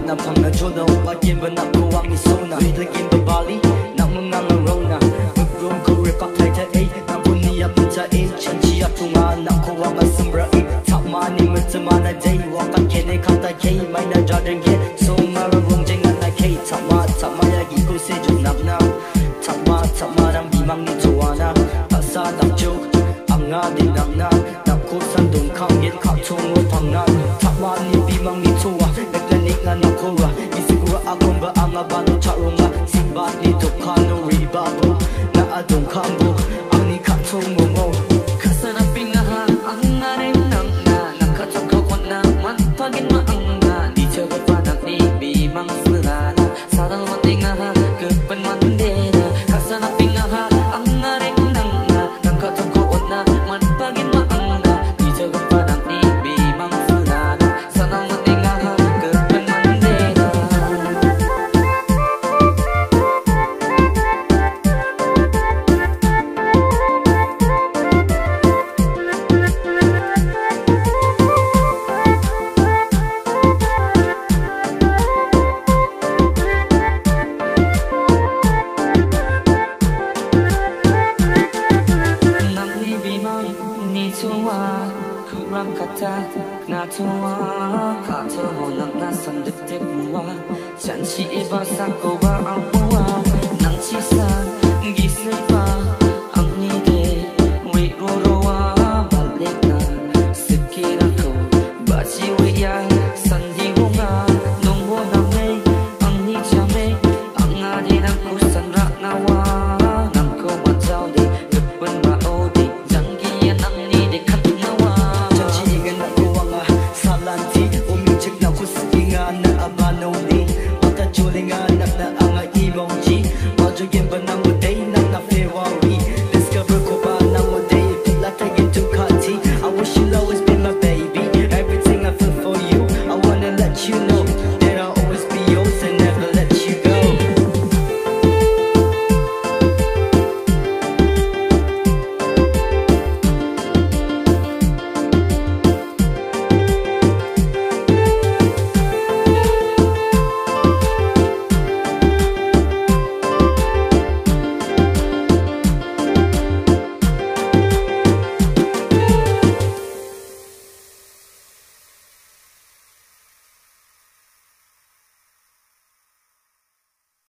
na phang na jodo pa kin ba na ko ang isona the kin ba bali na mga ngarona rum ko repak thai ta ei na bunia pizza ei chanchi atunga na ko ang asambra ei tap mani mutma na dei wa ka kene khata kei mai na jordan ke so mara rong jeng na kei tap ma ya gi ko se jo nak na tap ma ram bi mang ni chuana ta sa dak jo anga din nak na na ko san dong khang gen khap chong wo phang na tap ma ni bi mang ni chua nek la nek na na ko ra isigura akon ba anga ba no charonga simba ni to khano ri ba bo na adong khambo ang ni khap chong mo mo kasana pinga ha ang na ren nang na nakachok ko na man pagin ma ang na di chawa pa na ni bi mang sura na sarang matinga ha kepen man de na kasana pinga ha ang na ren nang na nakachok ko na man pagin ma ang na di chawa pa na ni bi mang sura na sarang matinga ha kepen man de na ni chua kuram kata na chua ka to ho nak na san de te wa chan chi ba sa ko ba